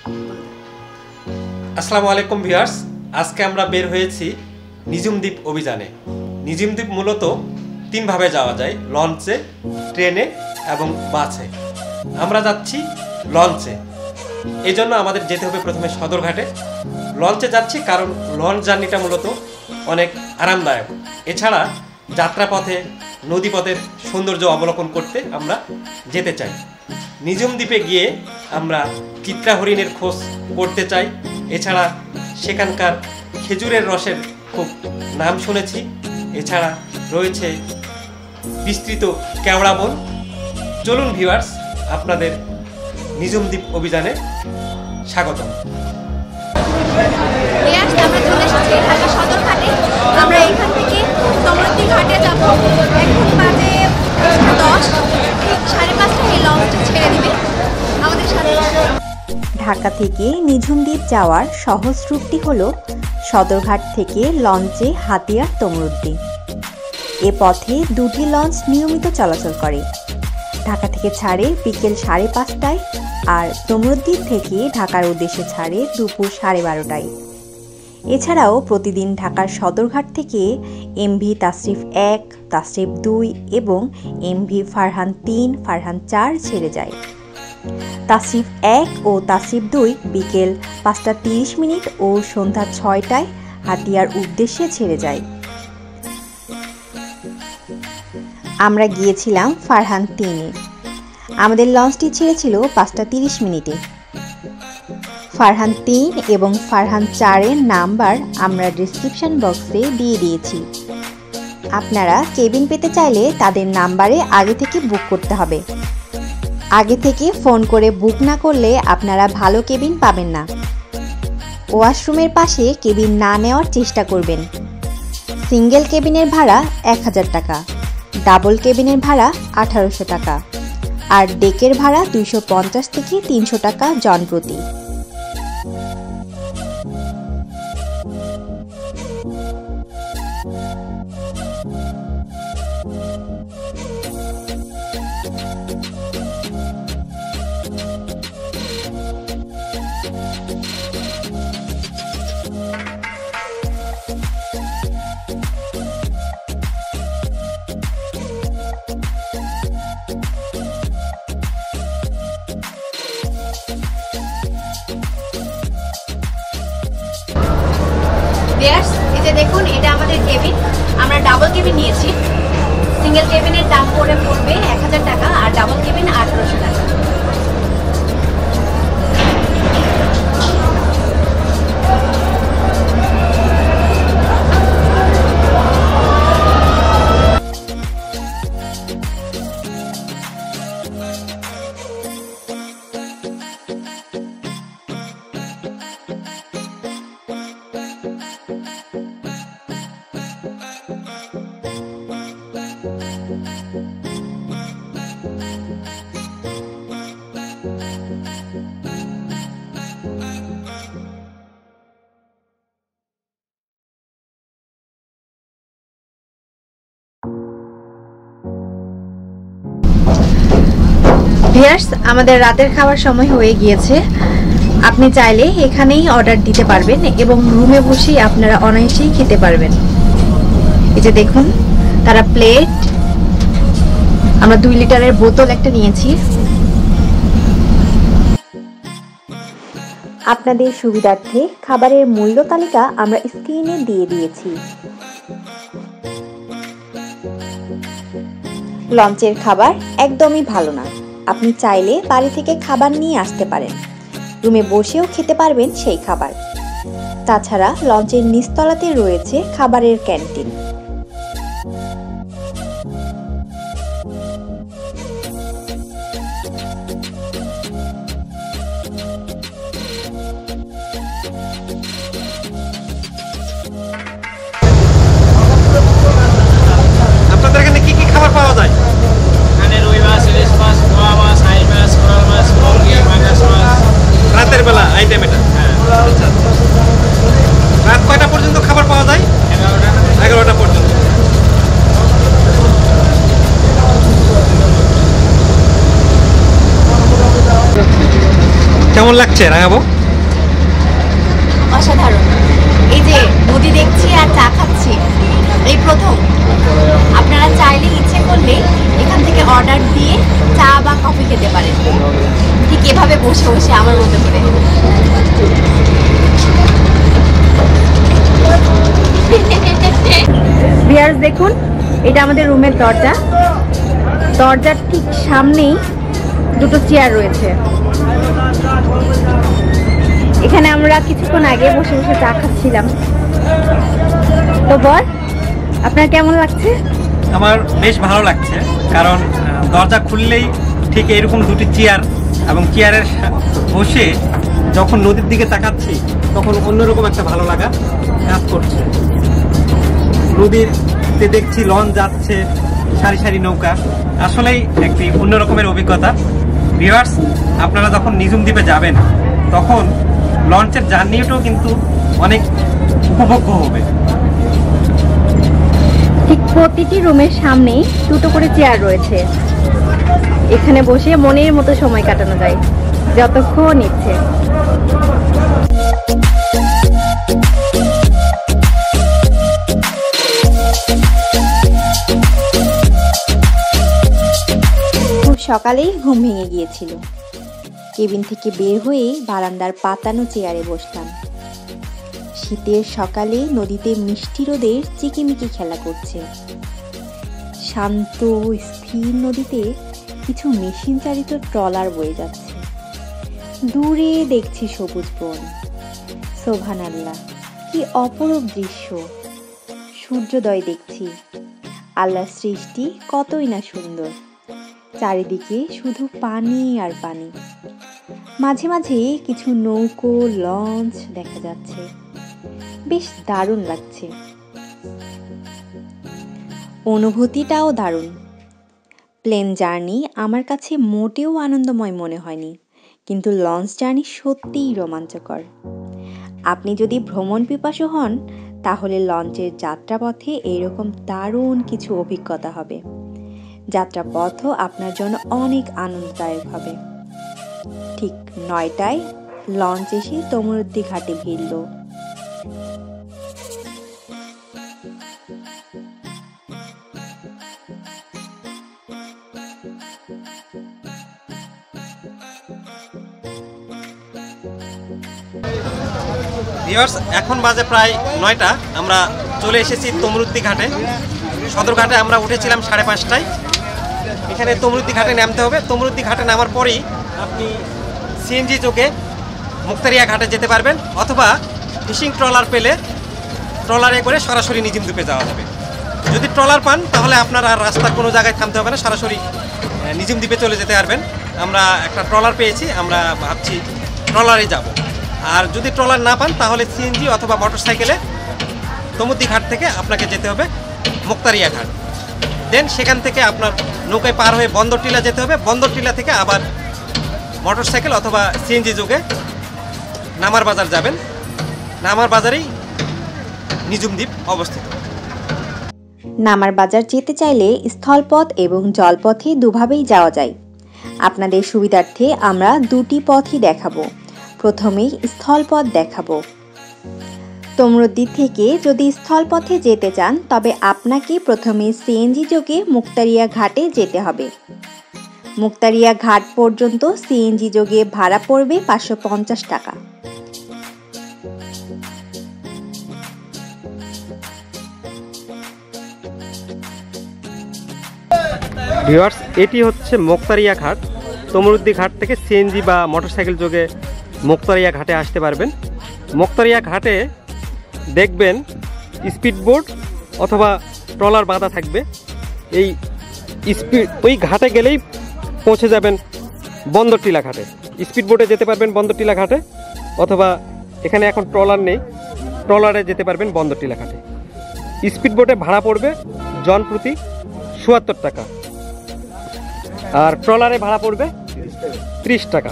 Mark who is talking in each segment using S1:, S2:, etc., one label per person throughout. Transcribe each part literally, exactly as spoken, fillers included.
S1: আসসালামু আলাইকুম ভিউয়ার্স, আজকে আমরা বের হয়েছি নিঝুম দ্বীপ অভিযানে। নিঝুম দ্বীপ মূলত তিনভাবে যাওয়া যায়, লঞ্চে, ট্রেনে এবং বাসে। আমরা যাচ্ছি লঞ্চে, এই জন্য আমাদের যেতে হবে প্রথমে সদরঘাটে। লঞ্চে যাচ্ছি কারণ লঞ্চ জার্নিটা মূলত অনেক আরামদায়ক। এছাড়া যাত্রাপথে নদীপথের সৌন্দর্য অবলোকন করতে আমরা যেতে চাই। নিঝুম দ্বীপে গিয়ে আমরা চিত্রা হরিণের খোঁজ করতে চাই। এছাড়া সেখানকার খেজুরের রসের খুব নাম শুনেছি। এছাড়া রয়েছে বিস্তৃত কেওড়া বন। চলুন ভিউয়ার্স, আপনাদের নিঝুম দ্বীপ অভিযানে স্বাগতম।
S2: আমরা চলে এসেছি ঢাকা সদরঘাটে। আমরা এখান থেকে সমুদ্র ঘাটে যাব। এখন বাজে দশ, ঠিক সাড়ে পাঁচটায় এই লঞ্চটা ছেড়ে দিবে আমাদের সাথে।
S3: ঢাকা থেকে নিঝুম দ্বীপ যাওয়ার সহজ রূটটি হলো সদরঘাট থেকে লঞ্চে হাতিয়ার তমরুদ্দি। এ পথে দুটি লঞ্চ নিয়মিত চলাচল করে। ঢাকা থেকে ছাড়ে বিকেল সাড়ে পাঁচটায় আর তমরুদ্দি থেকে ঢাকার উদ্দেশ্যে ছাড়ে দুপুর সাড়ে বারোটায়। এছাড়াও প্রতিদিন ঢাকার সদরঘাট থেকে এমভি তাশরিফ এক, তাশরিফ দুই এবং এমভি ফারহান তিন, ফারহান চার ছেড়ে যায়। তাশরিফ এক ও তাশরিফ দুই বিকেল পাঁচটা তিরিশ মিনিট ও সন্ধ্যা ছয়টায় হাতিয়ার উদ্দেশ্যে ছেড়ে যায়। আমরা গিয়েছিলাম ফারহান তিনে। আমাদের লঞ্চটি ছেড়েছিল পাঁচটা তিরিশ মিনিটে। ফারহান তিন এবং ফারহান চারের নাম্বার আমরা ডিসক্রিপশন বক্সে দিয়ে দিয়েছি। আপনারা কেবিন পেতে চাইলে তাদের নাম্বারে আগে থেকে বুক করতে হবে। আগে থেকে ফোন করে বুক না করলে আপনারা ভালো কেবিন পাবেন না। ওয়াশরুমের পাশে কেবিন না নেওয়ার চেষ্টা করবেন। সিঙ্গেল কেবিনের ভাড়া এক হাজার টাকা, ডাবল কেবিনের ভাড়া আঠারোশো টাকা আর ডেকের ভাড়া দুইশো পঞ্চাশ থেকে তিনশো টাকা জন প্রতি।
S2: এই যে দেখুন, এটা আমাদের কেবিন। আমরা ডাবল কেবিন নিয়েছি। সিঙ্গেল কেবিনের দাম পড়ে পড়বে এক হাজার টাকা আর ডাবল কেবিন আঠারোশো টাকা। ভিউয়ার্স, আমাদের রাতের খাওয়ার সময় হয়ে গিয়েছে। আপনি চাইলে এখানেই অর্ডার দিতে পারবেন এবং রুমে বসেই আপনারা অনায়াসেই খেতে পারবেন। এই যে দেখুন, তারা প্লেট, আমরা দুই লিটারের বোতল একটা নিয়েছি।
S3: আপনাদের সুবিধার্থে খাবারের মূল্য তালিকা আমরা স্ক্রিনে দিয়ে দিয়েছি। লঞ্চের খাবার একদমই ভালো না। আপনি চাইলে বাড়ি থেকে খাবার নিয়ে আসতে পারেন, রুমে বসেও খেতে পারবেন সেই খাবার। তাছাড়া লঞ্চের নিচতলাতে রয়েছে খাবারের ক্যান্টিন।
S1: আপনাদের এখানে কি কি খাবার পাওয়া যায়? রাতের বেলা আইটেম এটা। রাত কয়টা পর্যন্ত খাবার পাওয়া যায়? এগারোটা পর্যন্ত। কেমন লাগছে রাঙাবো?
S2: অসাধারণ। এই যে নদী দেখছি আর চা খাচ্ছি, এই প্রথম। আপনারা চাইলে ইচ্ছে করলে এখান থেকে অর্ডার দিয়ে চা বা কফি খেতে পারেন, ঠিক এভাবে বসে বসে আমার মতো করে। ভিউয়ার্স দেখুন, এটা আমাদের রুমের দরজা। দরজার ঠিক সামনেই দুটো চেয়ার রয়েছে। এখানে আমরা কিছুক্ষণ আগে বসে বসে চা খাচ্ছিলাম। তো বল, আপনার কেমন লাগছে?
S1: আমার বেশ ভালো লাগছে, কারণ দরজা খুললেই ঠিক এরকম দুটি চেয়ার এবং চেয়ারের বসে যখন নদীর দিকে তাকাচ্ছি তখন অন্যরকম একটা ভালো লাগা কাজ করছে। নদীতে দেখছি লঞ্চ যাচ্ছে, সারি সারি নৌকা, আসলেই একটি অন্যরকমের অভিজ্ঞতা। ভিউয়ার্স, আপনারা যখন নিঝুম দ্বীপে যাবেন তখন লঞ্চের জার্নিটাও কিন্তু অনেক উপভোগ্য হবে।
S2: ঠিক প্রতিটি রুমের সামনেই দুটো করে চেয়ার রয়েছে। এখানে বসে মনের মতো সময় কাটানো যায় যতক্ষণ ইচ্ছে।
S3: খুব সকালেই ঘুম ভেঙে গিয়েছিল। কেবিন থেকে বের হয়ে বারান্দার পাতানো চেয়ারে বসলাম। শীতের সকালে নদীতে মিষ্টি রোদের চিকিমিকি খেলা করছে। শান্ত স্থির নদীতে কিছু মেশিন চালিত ট্রলার বয়ে যাচ্ছে। দূরে দেখছি সবুজ বন। সুবহানাল্লাহ, কি অপরূপ দৃশ্য! সূর্যোদয় দেখছি। আল্লাহর সৃষ্টি কতই না সুন্দর। চারিদিকে শুধু পানি আর পানি। মাঝে মাঝে কিছু নৌকো, লঞ্চ দেখা যাচ্ছে। বেশ দারুণ লাগছে। অনুভূতিটাও দারুণ। প্লেন জার্নি আমার কাছে মোটেও আনন্দময় মনে হয়নি, কিন্তু লঞ্চ জার্নি সত্যিই রোমাঞ্চকর। আপনি যদি ভ্রমণ পিপাসু হন তাহলে লঞ্চের যাত্রাপথে এইরকম দারুণ কিছু অভিজ্ঞতা হবে। যাত্রাপথও আপনার জন্য অনেক আনন্দদায়ক হবে। ঠিক নয়টায় লঞ্চ এসে তমরুদ্দি ঘাটে ভিড়ল।
S1: ভিউয়ার্স, এখন বাজে প্রায় নয়টা। আমরা চলে এসেছি তমরুদ্দি ঘাটে। সদর ঘাটে আমরা উঠেছিলাম সাড়ে পাঁচটায়। এখানে তমরুদ্দি ঘাটে নামতে হবে। তমরুদ্দি ঘাটে নামার পরেই আপনি সিএনজি যোগে মুক্তারিয়া ঘাটে যেতে পারবেন, অথবা ফিশিং ট্রলার পেলে ট্রলারে করে সরাসরি নিঝুম দ্বীপে যাওয়া যাবে। যদি ট্রলার পান তাহলে আপনার আর রাস্তার কোনো জায়গায় থামতে হবে না, সরাসরি নিঝুম দ্বীপে চলে যেতে পারবেন। আমরা একটা ট্রলার পেয়েছি, আমরা ভাবছি ট্রলারে যাব। আর যদি ট্রলার না পান তাহলে সিএনজি অথবা মোটর সাইকেলে তমুদ্দি ঘাট থেকে আপনাকে যেতে হবে মুক্তারিয়া ঘাট। দেন সেখান থেকে আপনার নৌকায় পার হয়ে বন্দর টিলা যেতে হবে। বন্দর টিলা থেকে আবার মোটর সাইকেল অথবা সিএনজি যোগে নামার বাজার যাবেন। নামার বাজারেই নিঝুম দ্বীপ অবস্থিত।
S3: নামার বাজার যেতে চাইলে স্থলপথ এবং জলপথে দুভাবেই যাওয়া যায়। আপনাদের সুবিধার্থে আমরা দুটি পথই দেখাবো। প্রথমেই স্থলপথ দেখাবো। তমরুদ্দি থেকে যদি স্থলপথে যেতে চান তবে আপনাকে প্রথমে সিএনজি যোগে মুক্তারিয়া ঘাটে যেতে হবে। মুক্তারিয়া ঘাট পর্যন্ত সিএনজি যোগে ভাড়া পড়বে পাঁচশো পঞ্চাশ টাকা।
S1: ভিউয়ার্স, এটি হচ্ছে মুক্তারিয়া ঘাট। তমরুদ্দি ঘাট থেকে সিএনজি বা মোটরসাইকেল যোগে মুক্তারিয়া ঘাটে আসতে পারবেন। মুক্তারিয়া ঘাটে দেখবেন স্পিডবোট অথবা ট্রলার বাঁধা থাকবে। এই স্পিড ওই ঘাটে গেলেই পৌঁছে যাবেন বন্দর টিলা ঘাটে। স্পিডবোটে যেতে পারবেন বন্দর টিলা ঘাটে, অথবা এখানে এখন ট্রলার নেই, ট্রলারে যেতে পারবেন বন্দর টিলা ঘাটে। স্পিডবোটে ভাড়া পড়বে জন প্রতি চুয়াত্তর টাকা, আর ট্রলারে ভাড়া পড়বে ত্রিশ টাকা।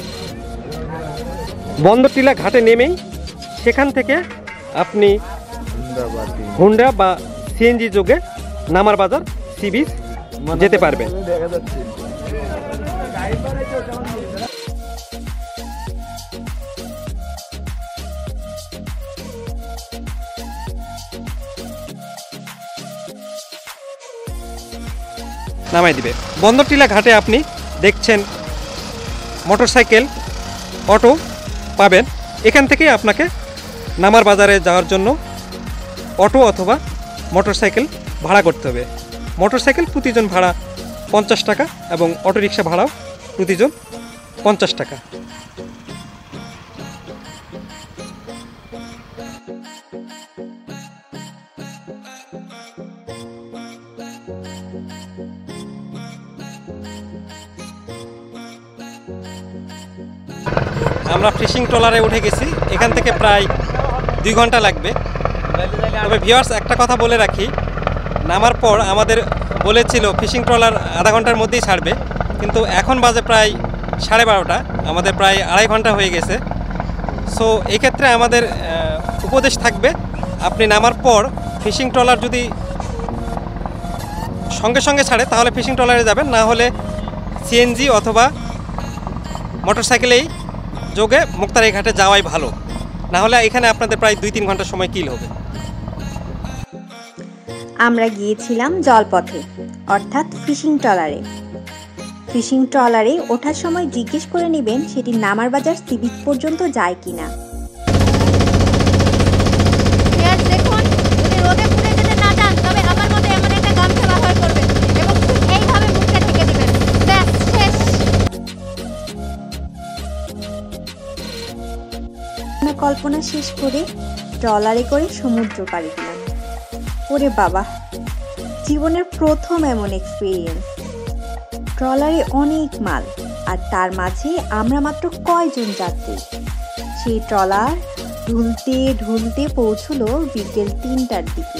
S1: বন্দর টিলা ঘাটে নেমেই সেখান থেকে আপনি হুন্ডা বা সিএনজি যোগে নামার বাজার সি বিচ যেতে পারবেন। নামাই দিবে। বন্দরটিলা ঘাটে আপনি দেখছেন মোটরসাইকেল, অটো পাবেন। এখান থেকেই আপনাকে নামার বাজারে যাওয়ার জন্য অটো অথবা মোটরসাইকেল ভাড়া করতে হবে। মোটরসাইকেল প্রতিজন ভাড়া পঞ্চাশ টাকা এবং অটোরিকশা ভাড়াও প্রতিজন পঞ্চাশ টাকা। আমরা ফিশিং ট্রলারে উঠে গেছি, এখান থেকে প্রায় দুই ঘন্টা লাগবে। তবে ভিউয়ার্স, একটা কথা বলে রাখি, নামার পর আমাদের বলেছিল ফিশিং ট্রলার আধা ঘন্টার মধ্যেই ছাড়বে, কিন্তু এখন বাজে প্রায় সাড়ে বারোটা, আমাদের প্রায় আড়াই ঘন্টা হয়ে গেছে। সো এক্ষেত্রে আমাদের উপদেশ থাকবে, আপনি নামার পর ফিশিং ট্রলার যদি সঙ্গে সঙ্গে ছাড়ে তাহলে ফিশিং ট্রলারে যাবেন, না হলে সিএনজি অথবা মোটরসাইকেলেই যোগে মুক্তার এই ঘাটে যাওয়াই ভালো, না হলে এখানে আপনাদের প্রায় দুই তিন ঘন্টা সময় কিল হবে।
S3: আমরা গিয়েছিলাম জলপথে, অর্থাৎ ফিশিং ট্রলারে। ফিশিং ট্রলারে ওঠার সময় জিজ্ঞেস করে নেবেন সেটি নামার বাজার সি বিচ পর্যন্ত যায় কিনা।
S2: দেখুন, যদি রোদে পুড়ে যেতে না চান তবে আমার মতে এমন একটা গামছা ব্যবহার করবেন এবং ঠিক এইভাবে মুখটা ঢেকে দিবেন। ব্যাস, শেষ।
S3: আমরা কল্পনা শেষ করে ট্রলারে করে সমুদ্র পাড়ি দিলাম। ওরে বাবা, জীবনের প্রথম এমন এক্সপিরিয়েন্স। ট্রলারে অনেক মাল, আর তার মাঝে আমরা মাত্র কয়জন যাত্রী। সেই ট্রলার ঢুলতে ঢুলতে পৌঁছলো বিকেল তিনটার দিকে।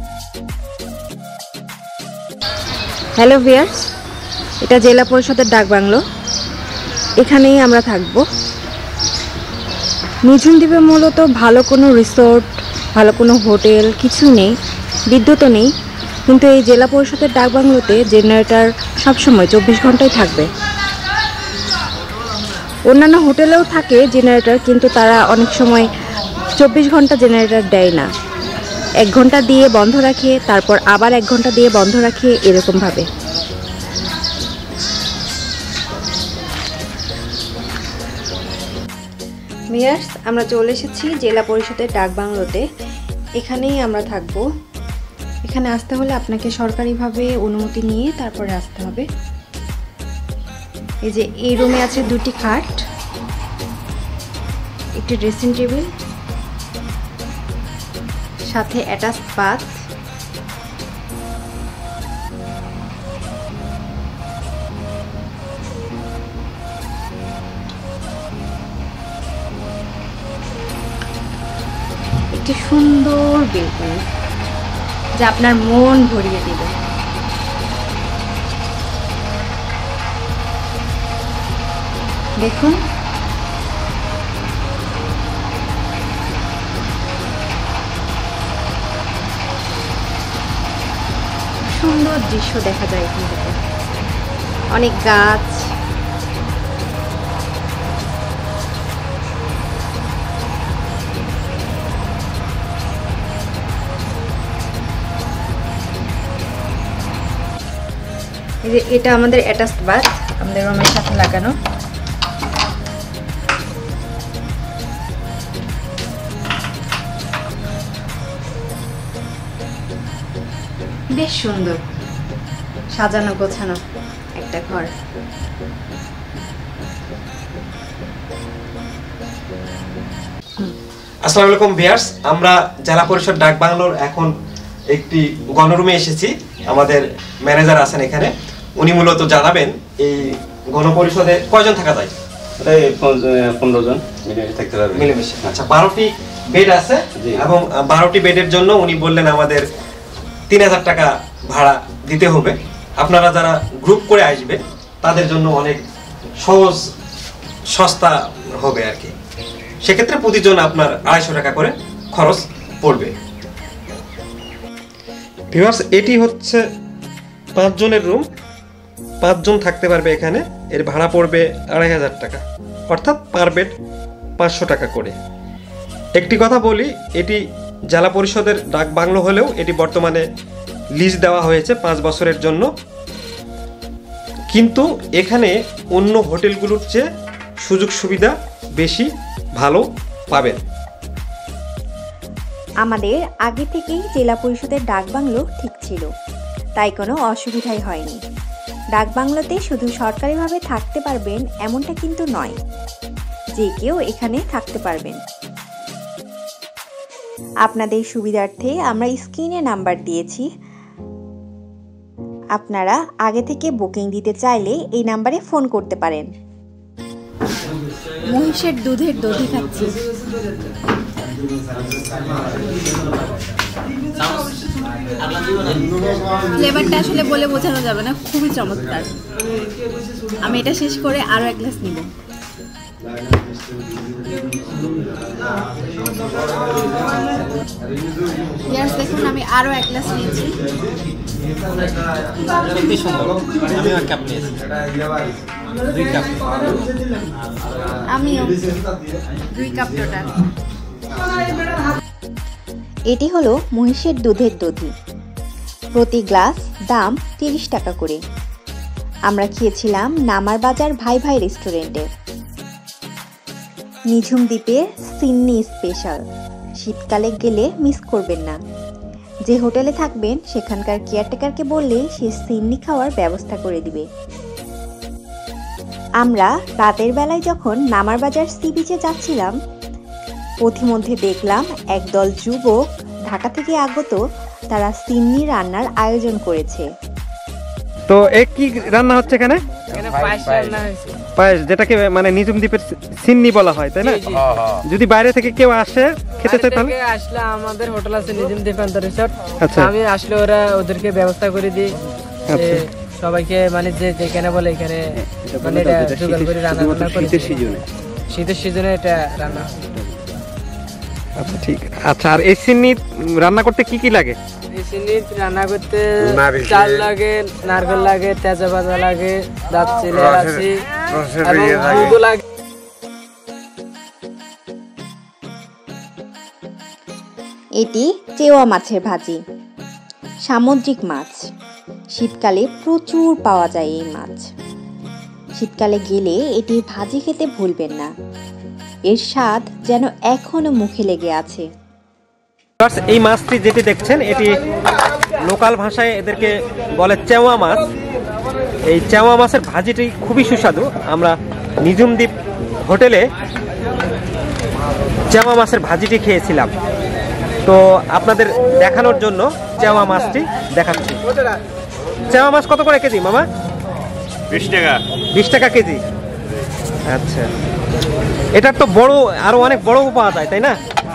S2: হ্যালো ভিউয়ার্স, এটা জেলা পরিষদের ডাকবাংলো, এখানেই আমরা থাকবো। নিঝুম দ্বীপে মূলত ভালো কোনো রিসোর্ট, ভালো কোনো হোটেল কিছু নেই, বিদ্যুৎও নেই, কিন্তু এই জেলা পরিষদের ডাকবাংলোতে জেনারেটর সবসময় চব্বিশ ঘন্টাই থাকবে। অন্যান্য হোটেলেও থাকে জেনারেটর, কিন্তু তারা অনেক সময় চব্বিশ ঘন্টা জেনারেটর দেয় না, এক ঘন্টা দিয়ে বন্ধ রাখে, তারপর আবার এক ঘন্টা দিয়ে বন্ধ রাখে, এরকমভাবে। ভিউয়ার্স, আমরা চলে এসেছি জেলা পরিষদের ডাকবাংলোতে, এখানেই আমরা থাকবো। এখানে আসতে হলে আপনাকে সরকারিভাবে অনুমতি নিয়ে তারপরে আসতে হবে। এই যে এই রুমে আছে দুটি খাট, একটি ড্রেসিং টেবিল, সাথে অ্যাটাচ বাথ। একটি সুন্দর বেডরুম যা আপনার মন ভরিয়ে দিবে। দেখুন, সুন্দর দৃশ্য দেখা যায় এখান থেকে, অনেক গাছ। এই যে এটা আমাদের অ্যাটাচ বাথ, আমাদের রুমের সাথে লাগানো। বেশ সুন্দর সাজানো গোছানো একটা ঘর।
S1: আসসালামু আলাইকুম ভিউয়ার্স, আমরা জেলা পরিষদ ডাকবাংলোর এখন একটি গণরুমে এসেছি। আমাদের ম্যানেজার আছেন এখানে, উনি মূলত জানাবেন এই গণপরিষদে কয়জন থাকা যায়।
S4: পনেরো জন থাকতে পারবে
S1: মিলেমিশে। আচ্ছা, বারোটি বেড আছে এবং বারোটি বেডের জন্য উনি বললেন আমাদের তিন হাজার টাকা ভাড়া দিতে হবে। আপনারা যারা গ্রুপ করে আসবেন তাদের জন্য অনেক সহজ সস্তা হবে আর কি। সেক্ষেত্রে প্রতিজন আপনার আড়াইশো টাকা করে খরচ পড়বে। ভিউয়ার্স, এটি হচ্ছে পাঁচজনের রুম, পাঁচজন থাকতে পারবে এখানে। এর ভাড়া পড়বে আড়াই হাজার টাকা, অর্থাৎ পার বেড পাঁচশো টাকা করে। একটি কথা বলি, এটি জেলা পরিষদের ডাক বাংলো হলেও এটি বর্তমানে লিজ দেওয়া হয়েছে পাঁচ বছরের জন্য। কিন্তু এখানে অন্য হোটেলগুলোর চেয়ে সুযোগ সুবিধা বেশি ভালো পাবেন।
S3: আমাদের আগে থেকেই জেলা পরিষদের ডাকবাংলো ঠিক ছিল, তাই কোনো অসুবিধাই হয়নি। ডাকবাংলোতে শুধু সরকারিভাবে থাকতে পারবেন এমনটা কিন্তু নয়, যে কেউ এখানে থাকতে পারবেন। আপনাদের সুবিধার্থে আমরা স্ক্রিনে নাম্বার দিয়েছি, আপনারা আগে থেকে বুকিং দিতে চাইলে এই নাম্বারে ফোন করতে পারেন।
S2: মহিষের দুধের দধি খাচ্ছি। ফ্লেভারটা আসলে বলে বোঝানো যাবে না, খুবই চমৎকার। আমি এটা শেষ করে আরো এক গ্লাস নিব। দেখুন আমি আরো এক গ্লাস নিয়েছি। আমিও দুই কাপ টোটাল।
S3: এটি হলো মহিষের দুধের দধি, প্রতি গ্লাস দাম তিরিশ টাকা করে। আমরা খেয়েছিলাম নামার বাজার ভাই ভাই রেস্টুরেন্টে। নিঝুম দ্বীপের সিন্নি স্পেশাল, শীতকালে গেলে মিস করবেন না। যে হোটেলে থাকবেন সেখানকার কেয়ারটেকারকে বললে সে সিন্নি খাওয়ার ব্যবস্থা করে দিবে। আমরা রাতের বেলায় যখন নামার বাজার সি বিচে যাচ্ছিলাম, পথিমধ্যে দেখলাম একদল যুবক ঢাকা থেকে আগত, তারা সিন্নি রান্নার আয়োজন করেছে।
S1: তো এ কি রান্না হচ্ছে এখানে? পায়েস, যেটাকে মানে নিঝুম দ্বীপের সিন্নি বলা হয়, তাই না? যদি বাইরে থেকে কেউ আসে খেতে চায় তাহলে
S5: আসলে আমাদের হোটেল আছে নিঝুম দ্বীপ রিসোর্ট।
S1: আচ্ছা,
S5: আমি আসলে ওরা ওদেরকে ব্যবস্থা করে দিই সবাইকে, মানে যে যেখানে বলে এখানে মানে জোগাড় করে রান্না বান্না করে। শীতের সিজনে শীতের সিজনে এটা রান্না।
S1: আচ্ছা ঠিক। আচ্ছা, আর এই সিন্নি রান্না করতে কি কি লাগে?
S5: এই সিন্নি রান্না করতে চাল লাগে, নারকেল লাগে, তেজপাতা লাগে, দারচিনি আছে এবং দুধ লাগে।
S3: এটি চেওয়া মাছের ভাজি, সামুদ্রিক মাছ। শীতকালে প্রচুর পাওয়া যায় এই মাছ। শীতকালে গেলে এটি ভাজি খেতে ভুলবেন না, এর স্বাদ যেন এখনো মুখে লেগে আছে।
S1: এই মাছটি যেটি দেখছেন এটি লোকাল ভাষায় এদেরকে বলে চেওয়া মাছ। এই চেওয়া মাছের ভাজিটি খুবই সুস্বাদু। আমরা নিঝুম দ্বীপ হোটেলে চেওয়া মাছের ভাজিটি খেয়েছিলাম, তো আপনাদের দেখানোর জন্য চেওয়া মাছটি দেখাচ্ছি। চেওয়া মাছ কত করে কেজি মামা?
S4: বিশ টাকা।
S1: বিশ টাকা কেজি। আচ্ছা, এটার তো বড়, আরো অনেক বড় পাওয়া যায়, তাই না?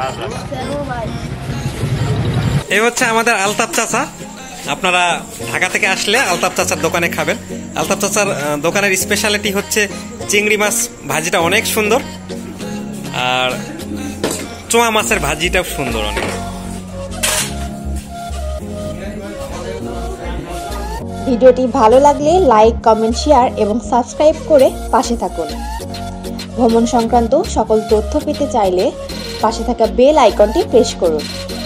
S1: এই হচ্ছে আমাদের আলতাফ চাচা। আপনারা ঢাকা থেকে আসলে আলতাফ চাচার দোকানে খাবেন। আলতাফ চাচার দোকানের স্পেশালিটি হচ্ছে চিংড়ি মাছ ভাজিটা অনেক সুন্দর, আর চোয়া মাছের ভাজিটাও সুন্দর অনেক।
S3: ভিডিওটি ভালো লাগলে লাইক, কমেন্ট, শেয়ার এবং সাবস্ক্রাইব করে পাশে থাকুন। ভ্রমণ সংক্রান্ত সকল তথ্য পেতে চাইলে পাশে থাকা বেল আইকনটি প্রেস করুন।